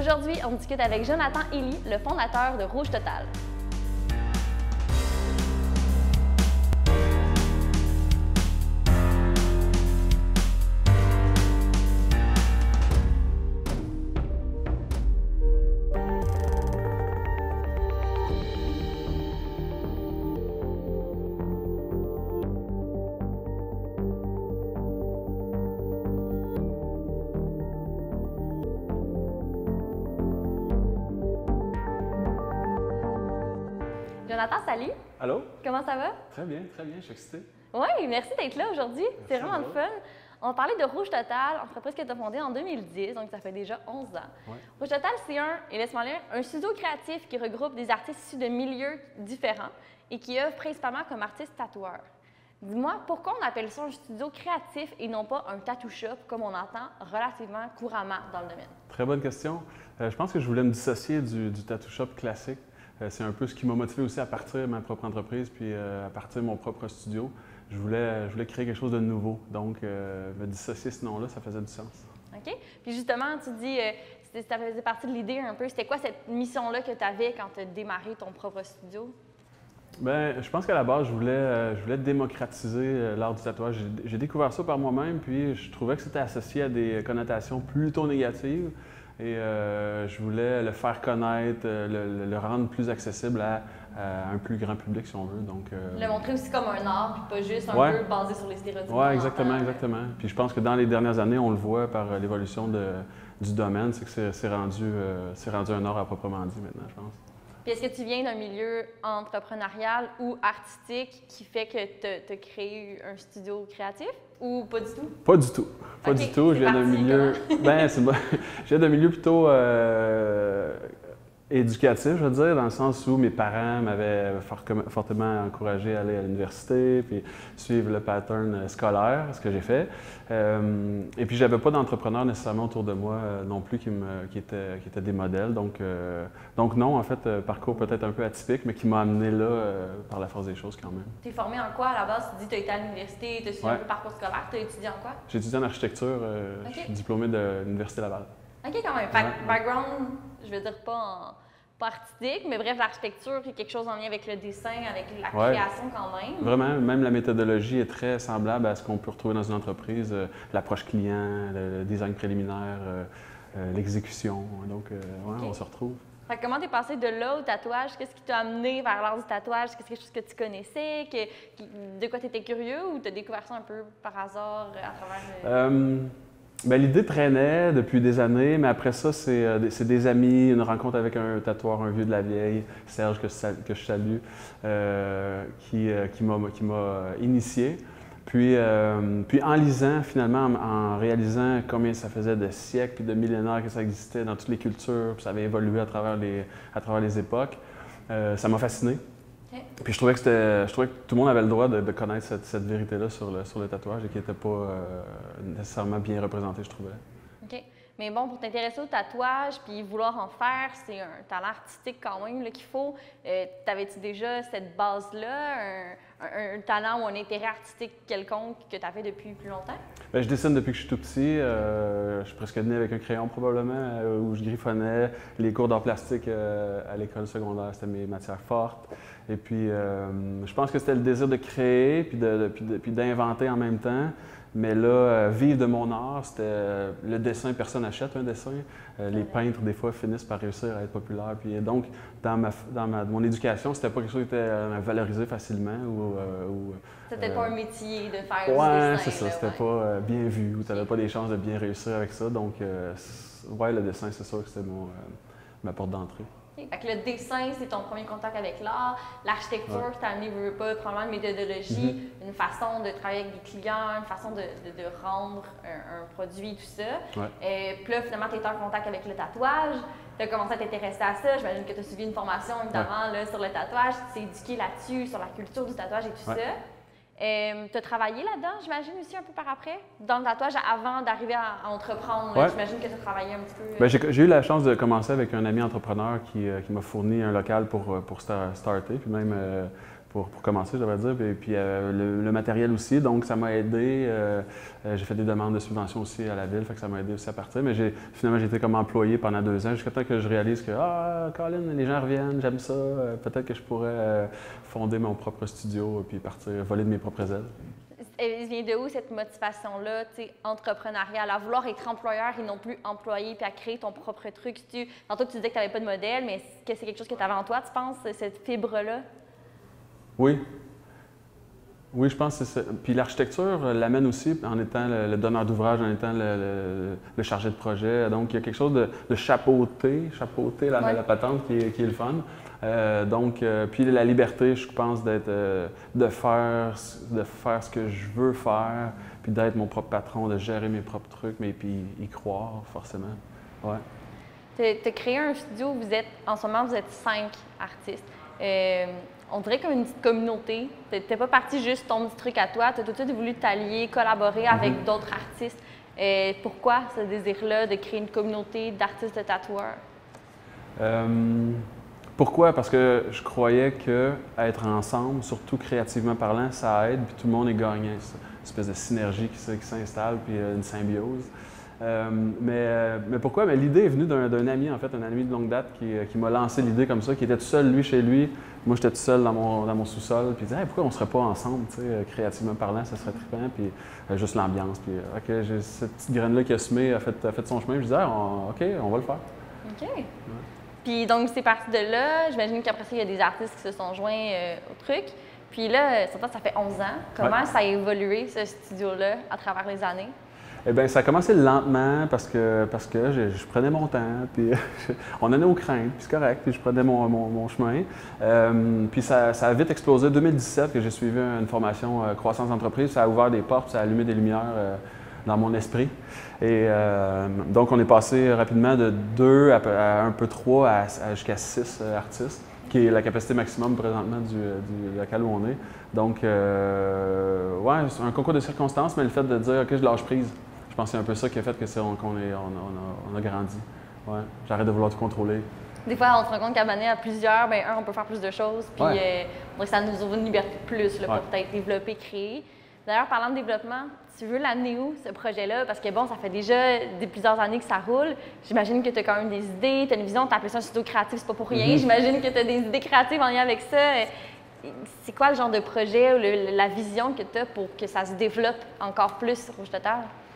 Aujourd'hui, on discute avec Jonathan Elie, le fondateur de Rouge Total. Jonathan, salut! Allô? Comment ça va? Très bien, je suis excité. Oui, merci d'être là aujourd'hui. C'est vraiment le fun. On parlait de Rouge Total, entreprise que tu as fondée en 2010, donc ça fait déjà 11 ans. Ouais. Rouge Total, c'est et laisse-moi lire, un studio créatif qui regroupe des artistes issus de milieux différents et qui œuvre principalement comme artiste tatoueur. Dis-moi, pourquoi on appelle ça un studio créatif et non pas un tattoo shop comme on entend relativement couramment dans le domaine? Très bonne question. Je pense que je voulais me dissocier du tattoo shop classique. C'est un peu ce qui m'a motivé aussi à partir de ma propre entreprise puis à partir de mon propre studio. Je voulais créer quelque chose de nouveau. Donc, me dissocier ce nom-là, ça faisait du sens. OK. Puis justement, tu dis, ça faisait partie de l'idée un peu. C'était quoi cette mission-là que tu avais quand tu as démarré ton propre studio? Bien, je pense qu'à la base, je voulais démocratiser l'art du tatouage. J'ai découvert ça par moi-même, puis je trouvais que c'était associé à des connotations plutôt négatives. Et je voulais le faire connaître, le rendre plus accessible à un plus grand public, si on veut. Donc, le montrer aussi comme un art, puis pas juste un peu basé sur les stéréotypes. Oui, exactement. Puis je pense que dans les dernières années, on le voit par l'évolution du domaine, c'est que c'est rendu un art à proprement dit maintenant, je pense. Puis est-ce que tu viens d'un milieu entrepreneurial ou artistique qui fait que tu as créé un studio créatif ou pas du tout? Pas du tout. Pas du tout. Je viens d'un milieu. Je viens d'un milieu plutôt éducatif, je veux dire, dans le sens où mes parents m'avaient fortement encouragé à aller à l'université puis suivre le pattern scolaire, ce que j'ai fait. Et puis, j'avais pas d'entrepreneurs nécessairement autour de moi non plus qui étaient des modèles. Donc non, en fait, parcours peut-être un peu atypique, mais qui m'a amené là par la force des choses quand même. Tu es formé en quoi à la base? Tu dis que tu as été à l'université, tu as suivi un peu parcours scolaire, tu as étudié en quoi? J'ai étudié en architecture, je suis diplômé de l'Université Laval. OK, quand même. Background, je veux dire pas artistique, mais bref, l'architecture, il y a quelque chose en lien avec le dessin, avec la création quand même. Vraiment, même la méthodologie est très semblable à ce qu'on peut retrouver dans une entreprise, l'approche client, le design préliminaire, l'exécution. Donc, on se retrouve. Fait que comment t'es passé de là au tatouage? Qu'est-ce qui t'a amené vers l'art du tatouage? Est-ce que c'est quelque chose que tu connaissais? De quoi tu étais curieux ou tu as découvert ça un peu par hasard à travers... Bien, l'idée traînait depuis des années, mais après ça, c'est des amis, une rencontre avec un tatoueur, un vieux de la vieille, Serge, que je salue, qui m'a initié. Puis en lisant, finalement, en réalisant combien ça faisait de siècles puis de millénaires que ça existait dans toutes les cultures, puis ça avait évolué à travers les époques, ça m'a fasciné. Okay. Puis je trouvais que tout le monde avait le droit de connaître cette vérité-là sur le tatouage et qui n'était pas nécessairement bien représenté, je trouvais. OK. Mais bon, pour t'intéresser au tatouage puis vouloir en faire, c'est un talent artistique quand même qu'il faut. T'avais-tu déjà cette base-là, un talent ou un intérêt artistique quelconque que tu avais depuis plus longtemps? Bien, je dessine depuis que je suis tout petit. Je suis presque né avec un crayon probablement, où je griffonnais. Les cours d'art plastique à l'école secondaire, c'était mes matières fortes. Et puis, je pense que c'était le désir de créer puis d'inventer en même temps. Mais là, vivre de mon art, c'était le dessin. Personne n'achète un dessin. Les peintres, des fois, finissent par réussir à être populaires. Puis donc, dans mon éducation, c'était pas quelque chose qui était valorisé facilement. C'était pas un métier de faire du dessin. Oui, c'est ça. C'était pas bien vu ou tu n'avais pas des chances de bien réussir avec ça. Donc, le dessin, c'est sûr que c'était ma porte d'entrée. Fait que le dessin, c'est ton premier contact avec l'art. L'architecture, t'a amené, probablement une méthodologie, une façon de travailler avec des clients, une façon de rendre un produit, tout ça. Puis là, finalement, tu étais en contact avec le tatouage. Tu as commencé à t'intéresser à ça. J'imagine que tu as suivi une formation, évidemment, là, sur le tatouage. Tu t'es éduqué là-dessus, sur la culture du tatouage et tout ça. Tu as travaillé là-dedans, j'imagine, aussi un peu par après, dans le tatouage, avant d'arriver à entreprendre. J'imagine que tu as travaillé un petit peu. Bien, j'ai eu la chance de commencer avec un ami entrepreneur qui m'a fourni un local pour starter, puis même pour commencer, je devrais dire. Puis le matériel aussi, donc ça m'a aidé. J'ai fait des demandes de subventions aussi à la ville, fait que ça m'a aidé aussi à partir. Mais finalement, j'ai été comme employé pendant 2 ans, jusqu'à temps que je réalise que Colin, les gens reviennent, j'aime ça. Peut-être que je pourrais fonder mon propre studio puis partir voler de mes propres ailes. Elle vient de où cette motivation-là, entrepreneuriale, à vouloir être employeur et non plus employé, puis à créer ton propre truc? Tantôt, tu disais que tu n'avais pas de modèle, mais est-ce que c'est quelque chose que tu avais en toi, tu penses, cette fibre-là? Oui. Oui, je pense que c'est ça. Puis l'architecture l'amène aussi en étant le donneur d'ouvrage, en étant le chargé de projet. Donc, il y a quelque chose de chapeauter la patente qui est le fun. Puis la liberté, je pense, de faire ce que je veux faire, puis d'être mon propre patron, de gérer mes propres trucs, mais puis y croire, forcément. Ouais. Tu as créé un studio, en ce moment, vous êtes 5 artistes. On dirait comme une petite communauté. Tu n'es pas parti juste ton petit truc à toi, tu as tout de suite voulu t'allier, collaborer avec d'autres artistes. Pourquoi ce désir-là de créer une communauté d'artistes de tatoueurs? Pourquoi? Parce que je croyais qu'être ensemble, surtout créativement parlant, ça aide, puis tout le monde est gagnant. Une espèce de synergie qui s'installe, puis une symbiose. Mais pourquoi? Mais l'idée est venue d'un ami, en fait, un ami de longue date qui m'a lancé l'idée comme ça, qui était tout seul, lui, chez lui. Moi, j'étais tout seul dans mon sous-sol. Puis il disait hey, pourquoi on ne serait pas ensemble, créativement parlant, ça serait trippant. Puis juste l'ambiance. Puis OK, j'ai cette petite graine-là qui a semé, a fait son chemin. Je disais OK, on va le faire. OK. Ouais. Puis donc, c'est parti de là. J'imagine qu'après ça, il y a des artistes qui se sont joints au truc. Puis là, ça fait 11 ans. Comment ça a évolué, ce studio-là, à travers les années? Eh bien, ça a commencé lentement parce que je prenais mon temps, puis on en est aux craintes, puis c'est correct, puis je prenais mon chemin. Puis ça a vite explosé. 2017, que j'ai suivi une formation croissance d'entreprise, ça a ouvert des portes, ça a allumé des lumières dans mon esprit. Et donc, on est passé rapidement de 2 à un peu 3 jusqu'à 6 artistes, qui est la capacité maximum présentement du local où on est. Donc, ouais, c'est un concours de circonstances, mais le fait de dire OK, je lâche prise. Je pense que c'est un peu ça qui a fait qu'on a grandi. Ouais. J'arrête de vouloir tout contrôler. Des fois, on se rend compte qu'à mener à plusieurs, on peut faire plus de choses. Puis ça nous ouvre une liberté de plus là, pour peut-être développer, créer. D'ailleurs, parlant de développement, tu veux l'amener où, ce projet-là? Parce que bon, ça fait déjà plusieurs années que ça roule. J'imagine que tu as quand même des idées, tu as une vision, tu as appelé ça un studio créatif, c'est pas pour rien. J'imagine que tu as des idées créatives en lien avec ça. C'est quoi le genre de projet ou la vision que tu as pour que ça se développe encore plus, Rouge Total?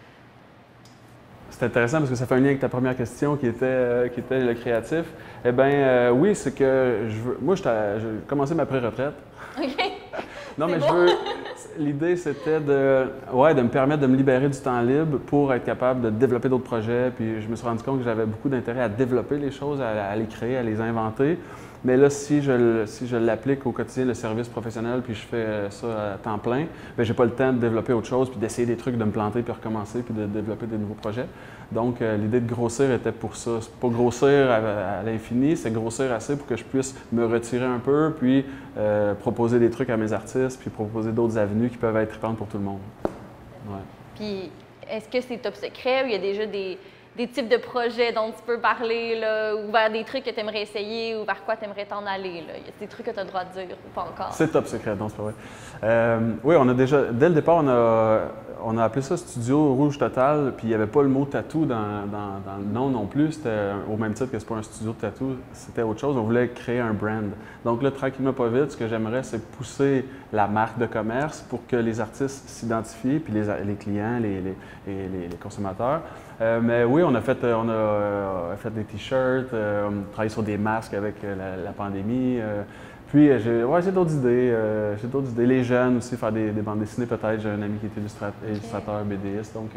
C'est intéressant parce que ça fait un lien avec ta première question qui était le créatif. Eh bien, oui, c'est que je veux. Moi, j'ai commencé ma pré-retraite. OK. Non, mais l'idée, c'était de me permettre de me libérer du temps libre pour être capable de développer d'autres projets. Puis je me suis rendu compte que j'avais beaucoup d'intérêt à développer les choses, à les créer, à les inventer. Mais là, si je l'applique au quotidien, le service professionnel, puis je fais ça à temps plein, bien, j'ai pas le temps de développer autre chose, puis d'essayer des trucs, de me planter, puis recommencer, puis de développer des nouveaux projets. Donc, l'idée de grossir était pour ça. C'est pas grossir à l'infini, c'est grossir assez pour que je puisse me retirer un peu, puis proposer des trucs à mes artistes, puis proposer d'autres avenues qui peuvent être trippantes pour tout le monde. Ouais. Puis, est-ce que c'est top secret ou il y a déjà des types de projets dont tu peux parler, là, ou vers des trucs que tu aimerais essayer, ou vers quoi tu aimerais t'en aller? Là? Il y a des trucs que tu as le droit de dire ou pas encore? C'est top secret, non, c'est pas vrai. Oui, on a déjà, dès le départ, on a appelé ça Studio Rouge Total, puis il n'y avait pas le mot tatou dans le nom non plus. C'était au même titre que c'est pas un studio de tatou, c'était autre chose. On voulait créer un brand. Donc là, tranquillement, pas vite, ce que j'aimerais, c'est pousser la marque de commerce pour que les artistes s'identifient, puis les clients, les consommateurs. Mais oui, on a fait des t-shirts, on a travaillé sur des masques avec la pandémie. Puis j'ai d'autres idées. Les jeunes aussi, faire des bandes dessinées peut-être. J'ai un ami qui est illustrateur, BDiste. Donc,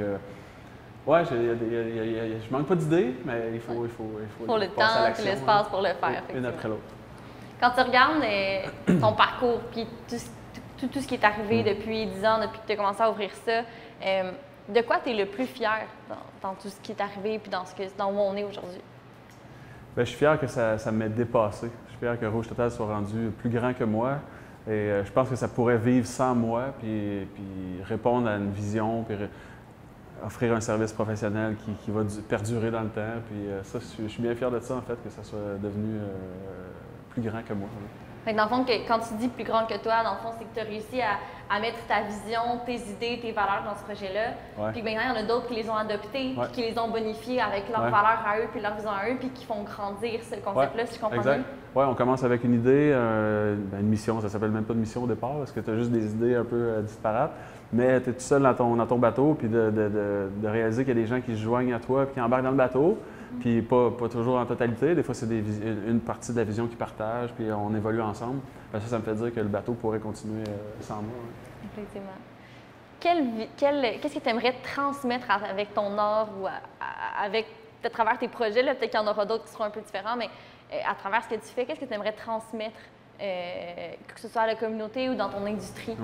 je manque pas d'idées, mais il faut le temps et l'espace pour le faire. Une après l'autre. Quand tu regardes ton parcours, puis tout ce qui est arrivé depuis 10 ans, depuis que tu as commencé à ouvrir ça, de quoi tu es le plus fier dans tout ce qui est arrivé et dans où on est aujourd'hui? Bien, je suis fier que ça m'ait dépassé. Je suis fier que Rouge Total soit rendu plus grand que moi. Et je pense que ça pourrait vivre sans moi, puis répondre à une vision, puis offrir un service professionnel qui va perdurer dans le temps. Puis ça, je suis bien fier de ça, en fait, que ça soit devenu plus grand que moi. Fait que dans le fond, quand tu dis plus grand que toi, dans le fond, c'est que tu as réussi à mettre ta vision, tes idées, tes valeurs dans ce projet-là. Puis maintenant, il y en a d'autres qui les ont adoptés, puis qui les ont bonifiés avec leurs valeurs à eux, puis leur vision à eux, puis qui font grandir ce concept-là, si je comprends bien. Oui, on commence avec une idée, une mission. Ça s'appelle même pas de mission au départ, parce que tu as juste des idées un peu disparates. Mais tu es tout seul dans ton bateau, puis de réaliser qu'il y a des gens qui se joignent à toi, puis qui embarquent dans le bateau. Puis pas toujours en totalité. Des fois, c'est une partie de la vision qu'ils partagent, puis on évolue ensemble. Ça me fait dire que le bateau pourrait continuer sans moi. Effectivement. Qu'est-ce que tu aimerais transmettre avec ton art ou avec, à travers tes projets? Peut-être qu'il y en aura d'autres qui seront un peu différents, mais à travers ce que tu fais, qu'est-ce que tu aimerais transmettre, que ce soit à la communauté ou dans ton industrie?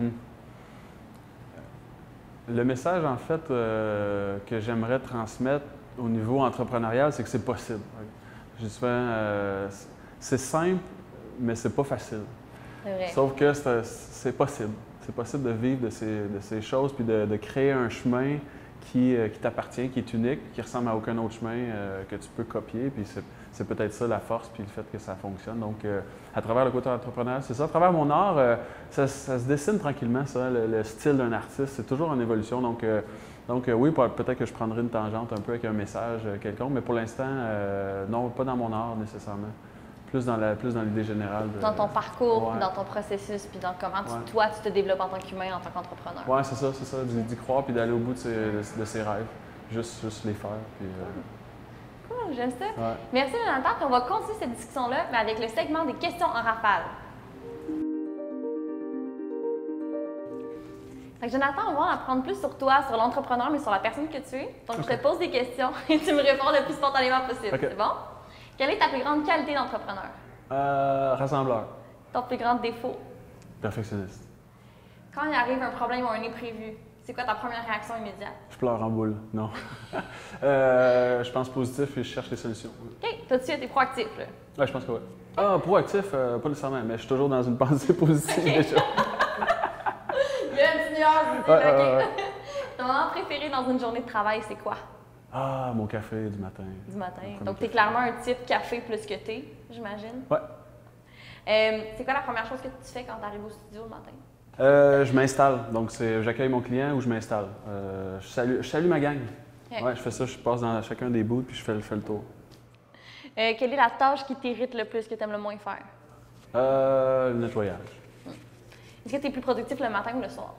Le message, en fait, que j'aimerais transmettre au niveau entrepreneurial, c'est que c'est possible. Je dis souvent, c'est simple, mais c'est pas facile. C'est vrai. Sauf que c'est possible. C'est possible de vivre de ces choses puis de créer un chemin qui t'appartient, qui est unique, qui ressemble à aucun autre chemin que tu peux copier. Puis c'est peut-être ça la force puis le fait que ça fonctionne. Donc, à travers le côté entrepreneurial, c'est ça. À travers mon art, ça se dessine tranquillement, ça, le style d'un artiste. C'est toujours en évolution. Donc oui, peut-être que je prendrai une tangente un peu avec un message quelconque, mais pour l'instant, non, pas dans mon art nécessairement. Plus dans l'idée générale. Dans ton parcours, dans ton processus, puis dans comment toi, tu te développes en tant qu'humain, en tant qu'entrepreneur. Oui, c'est ça, d'y croire puis d'aller au bout de ses rêves. Juste les faire. Puis, Cool, j'aime ça. Ouais. Merci, Jonathan. Puis on va continuer cette discussion-là, mais avec le segment des questions en rafale. Fait que Jonathan, on va en apprendre plus sur toi, sur l'entrepreneur, mais sur la personne que tu es. Donc, je te pose des questions et tu me réponds le plus spontanément possible. C'est bon? Quelle est ta plus grande qualité d'entrepreneur? Rassembleur. Ton plus grand défaut? Perfectionniste. Quand il arrive un problème ou un imprévu, c'est quoi ta première réaction immédiate? Je pleure en boule, non. Je pense positif et je cherche les solutions. OK. Toi-tu été proactif, là? Oui, je pense que oui. Ah, proactif, pas nécessairement, mais je suis toujours dans une pensée positive déjà. Il y a un petit nuage, OK. Ton moment préféré dans une journée de travail, c'est quoi? Ah, mon café du matin. Du matin. Donc, tu es clairement un type café plus que thé, j'imagine? Oui. C'est quoi la première chose que tu fais quand tu arrives au studio le matin? Je m'installe. Donc, j'accueille mon client ou je m'installe. Je salue ma gang. Okay. Ouais, je fais ça, je passe dans chacun des bouts puis je fais le tour. Quelle est la tâche qui t'irrite le plus, que tu aimes le moins faire? Le nettoyage. Est-ce que tu es plus productif le matin ou le soir?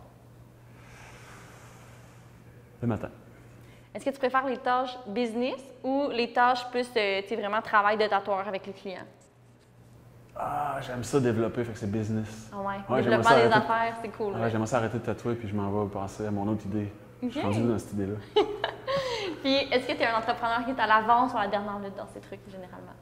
Le matin. Est-ce que tu préfères les tâches business ou les tâches plus, vraiment travail de tatoueur avec les clients? Ah, j'aime ça développer, fait que c'est business. Ah ouais, développement des affaires, c'est cool. Ouais, j'aimerais ça arrêter de tatouer puis je m'en vais penser à mon autre idée. Okay. Je suis rendu dans cette idée-là. Puis, est-ce que tu es un entrepreneur qui est à l'avance ou à la dernière minute dans ces trucs, généralement?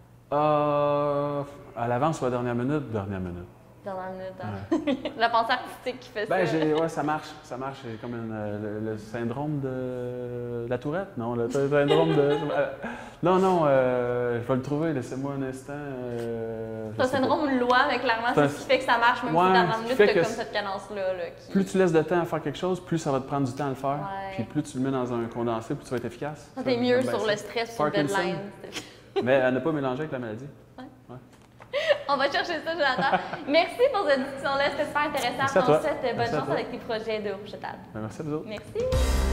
À l'avance ou à la dernière minute? Dernière minute. Dernière minute, hein? La pensée artistique qui fait ça. Ouais, ça marche. C'est comme le syndrome de la tourette, non? Le syndrome de... Non, je vais le trouver, laissez-moi un instant. C'est un syndrome ou une loi, mais clairement, c'est ce qui fait que ça marche, même si dans la minute, tu as comme cette cadence-là. Plus tu laisses de temps à faire quelque chose, plus ça va te prendre du temps à le faire. Ouais. Puis plus tu le mets dans un condensé, plus tu vas être efficace. T'es mieux sur le stress, sur le deadline. Mais elle n'a pas mélangé avec la maladie. On va chercher ça, Jonathan. Merci pour cette discussion-là. C'était super intéressant. On te souhaite bonne chance avec tes projets de rouge jetable. Merci à vous autres. Merci.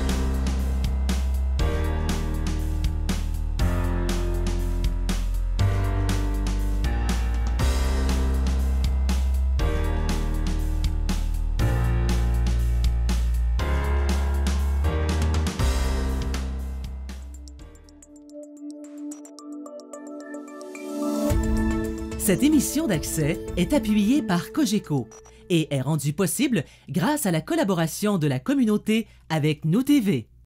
Cette émission d'Accès est appuyée par Cogeco et est rendue possible grâce à la collaboration de la communauté avec Nous TV.